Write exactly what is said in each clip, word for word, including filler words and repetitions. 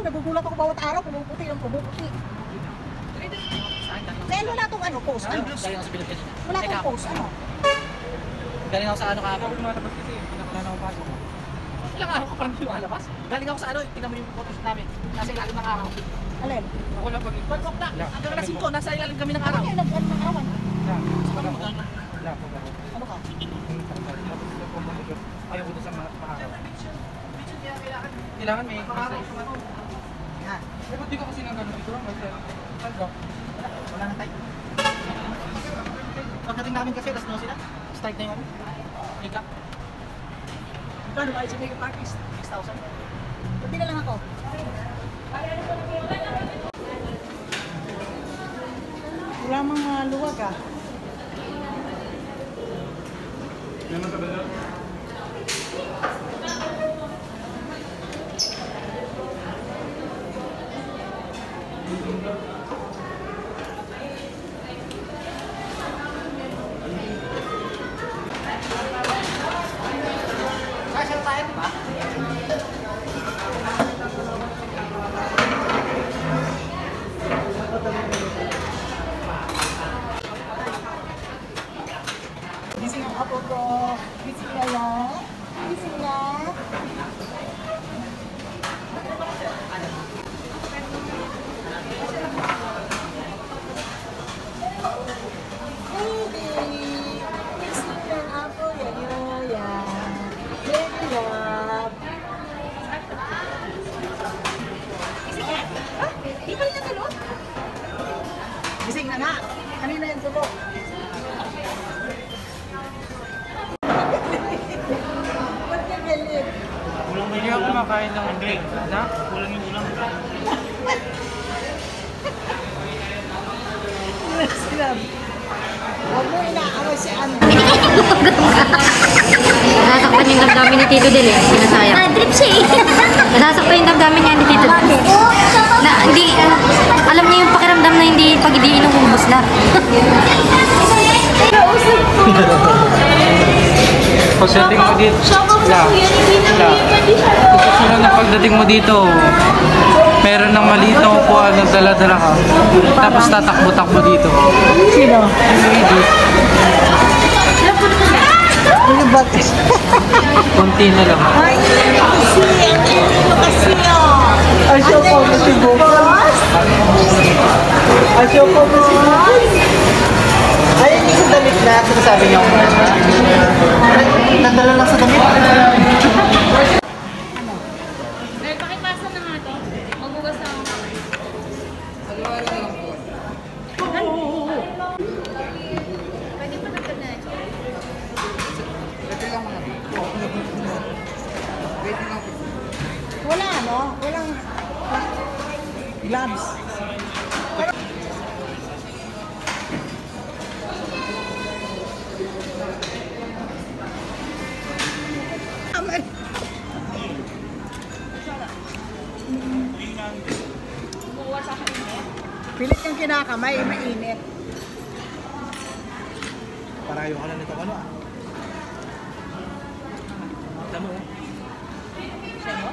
nagugulat ako bawat araw, pumuputi lang, pumuputi. Kaya wala itong ano, post, ano? Wala itong post, ano? Galing ako sa ano kahapon. Wala ako pasok. Ilang araw ka parang lumalabas? Galing ako sa ano, tingnan mo yung photos namin. Nasa ilalim ng araw. Alin? Ako lang pag pag na. Hanggang alas singko, nasa ilalim kami ng araw. Ano yung nag-ano ng arawan? Ano ka? Ayaw ko doon sa maharaw. Kailangan may maharaw. Ha? Eh, ba't di ka kasi nang gano'n dito? Wala. Wala na tayo. Pagdating namin kasi, last no sila. Start na yung ano? Make-up. Kano ba yung make-up artist? six thousand. Pati na lang ako. Wala mang uh, luwag ah. Ano ka ba doon? Kasya tayo, di ba? Gising ang apo ko. Gising na yan. Gising na. Gising na nga. Kanina yung tulog. Ba't ka galit? Hindi ako kumakain ng drink. Na? Kulang yung ulam. Sinabi. Huwag mo inaaway si Andrew. Nasasaktan yung damdamin ni Tito Del eh. Sinasayang. Ah, drip siya eh. Nasasaktan yung damdamin niya ni Tito Del. Na, hindi, alam niya yung pakiramdam na hindi pag hindi inuubos na. Pagdating mo dito, la, la, susunod na pagdating mo dito, meron ng maliit na upuan ng dala-dala ka, tapos tatakbo-takbo dito. Sino? Hindi. Ano ba? Kunti na lang. Ay, kasi, ano kasi oh. Asyo ko na si Bukas. Asyo ko na si Bukas. Ay, hindi sa damit na. Sinasabi niya ako na. Nandala lang sa damit. Ano? Dahil pakipasa na nga ito. Magbugas na ako. Magawa lang lang po. Pwede pa nagtag na ito. Ito lang mga. Wait lang po. Wala, no? Walang gloves. Amen. Pilit yung kinakamay, mainit. Parayo ka na nito ano ah. Tama mo. Sino?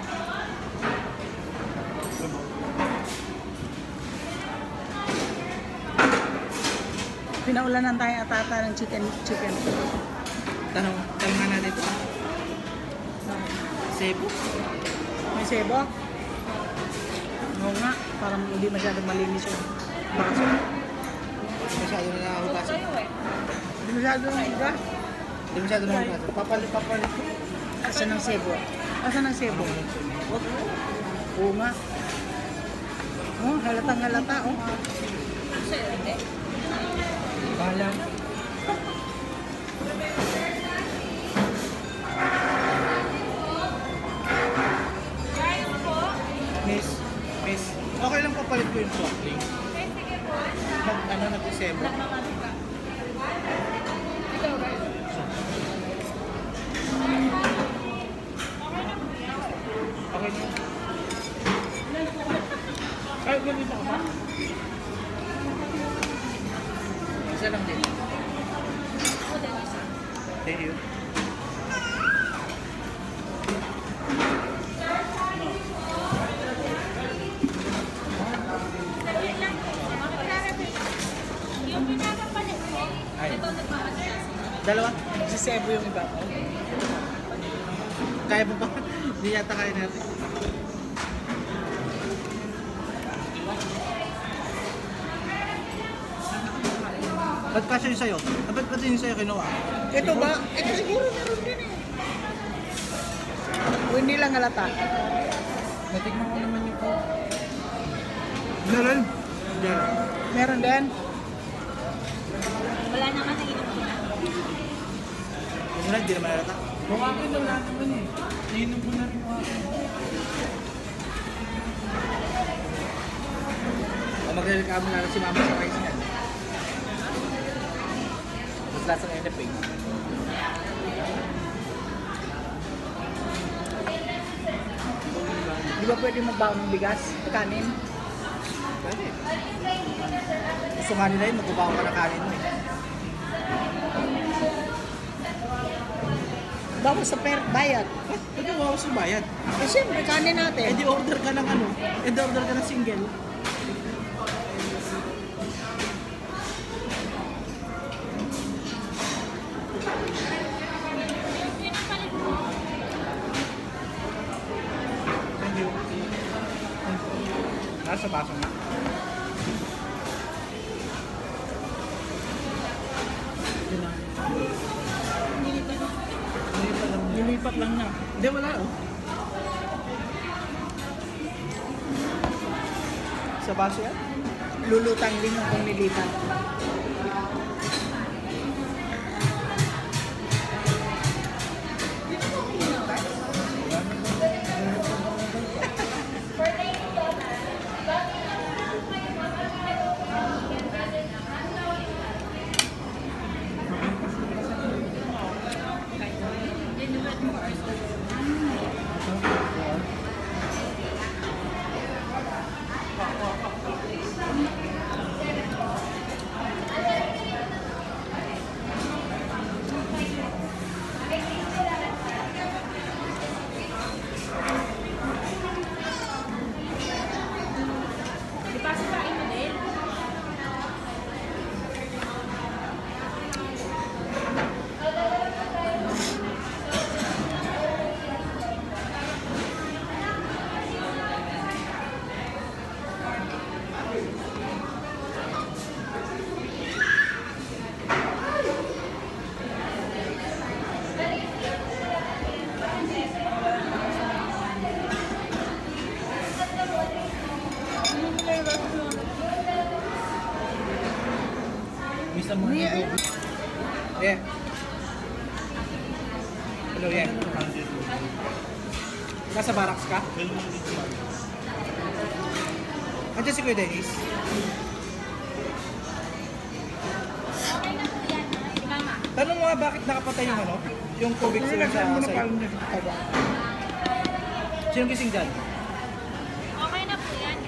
Pinaulanan tayo atata ng chicken chicken. Tanong, tanong nga natin ito. Cebu? May sebo? Oo nga, parang hindi masyadong malinis yung baso. Masyado na nakahugasan. Hindi masyadong higa. Hindi masyado na nakahugasan. Papalit, papalit. Asan ang sebo? Asan ang sebo? Oo nga. Oh, halatang halata, oh. Bahala. Miss, miss, okay lang papalit ko yung soft drink. Mag, ano, nag-isebo. Okay na. Ay, ganito ka ba? Isa lang din. Thank you. Dalawa? Si Cebu yung iba. Kaya mo ba? Hindi yata kaya natin. Ba't kasi yung sa'yo? Ah, ba't ba't yung sa'yo kinuha? Ito ba? Ito siguro meron din eh. O hindi lang halata. Natignan ko naman yung po. Meron? Meron. Meron din? Wala naman na inom ko na. Yung muna, hindi naman halata. Kung akin na wala naman eh. Nainom ko na rin mo akin. O magreklamo na lang si mama sa rice niya. Mas lasa ng N F A. Di ba pwede magbaon ng bigas? Kanin? Pwede. Gusto nga nila yun, magbabaon ka ng kanin mo eh. Bawas sa per bayad. Eh, pwede bawas sa bayad. Eh siyempre, kanin natin. Eh di order ka ng ano? Eh di order ka ng single. Thank you. Nasa baso na. Yun na. Nilipat lang na. Hindi, wala oh. Sa baso yan? Lulutang din yung kung nilipat. Misa mo na yung yeah. Hello, yeah. Nasa barracks ka? Andiyan si Kuya Dennis? Tanong mo nga bakit nakapatay yung ano? Yung tubig sila sa sa'yo. Sinong gising dyan? Okay na po yan.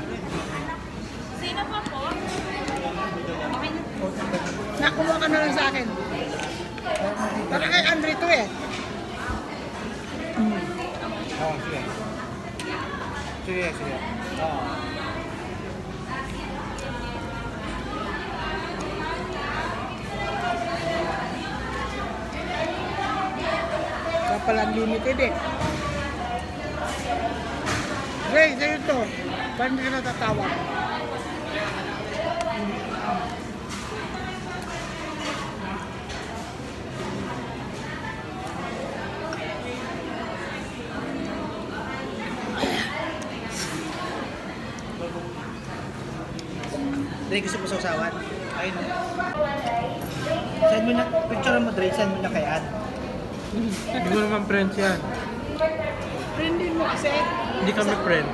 Sino pa po? Okay na. Nakuha ka na lang sa akin. Baka kay Andre to eh. Hmm. Oo, sige. Sige, sige. Oo. Kaya pala unlimited eh. Ray, sa'yo to. Paano ka natatawag? Dre, gusto mo sa usawan? Ayun. Send mo na, picture mo Dre, send mo na kay Ad. Hindi mo naman friends yan. Friendin mo kasi. Hindi kami friend.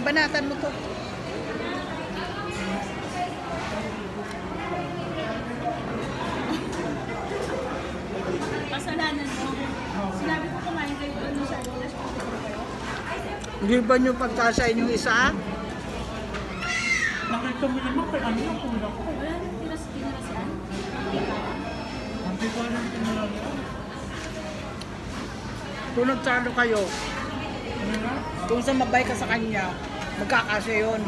banatan mo to. Kasalanan mo. Sinabi ko kumain kayo doon sa English. Hindi ba nyo pagkasain yung isa? Nakita mo naman kung ano yung kulang ko. Wala nang tiras tinarasan. Hindi ko alam kung ano yun. Kung nagtalo kayo, Ano na? kung sumabay ka sa kanya, magkakasya yun.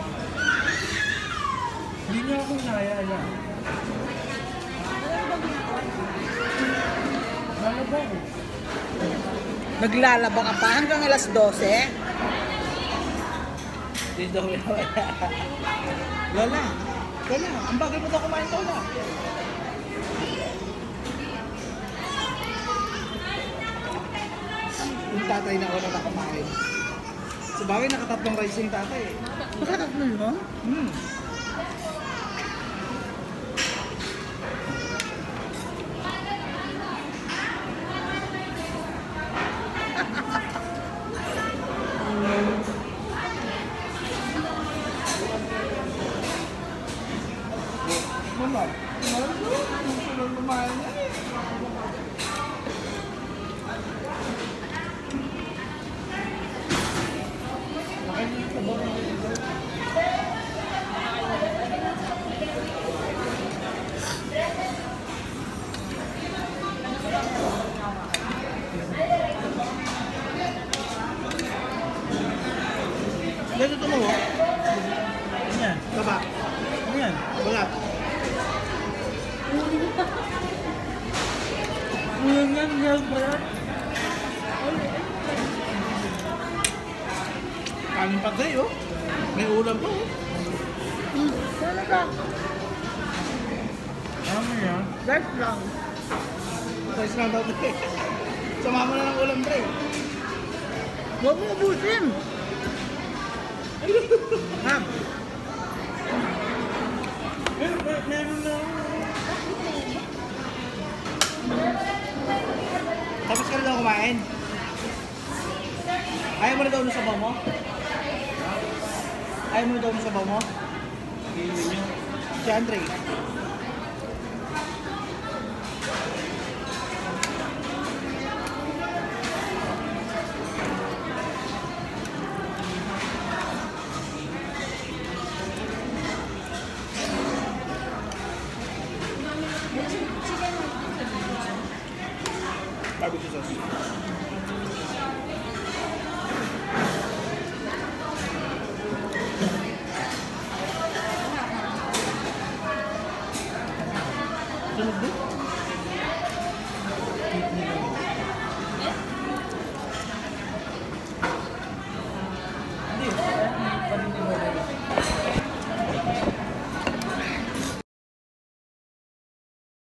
Hindi niya ako nayaya. Lalaba ko. Naglalaba ka pa hanggang alas dose. Dito ko Lola, Lola, ang bagay mo daw kumain, Lola. Yung tatay na una na kumain. Sa bagay, nakatatlong rice yung tatay eh. Nakatatlo yun? Hmm. Mama, mama, kumain na eh. Dito ito mo, oh. Ano yan? Baba. Ano yan? Balat. Ulan yan, yan, balat. Kanin pa tayo, oh. May ulam pa, oh. Hmm, talaga. Ano yan? Guys lang. Guys lang daw tayo. Sama mo na ng ulam, pre. Huwag mo ubusin. Ha? Meron na. Tapos ka na daw kumain? Ayaw mo na daw ng sabaw mo? Ayaw mo na daw ng sabaw mo? Si Andre. Barbecue sauce.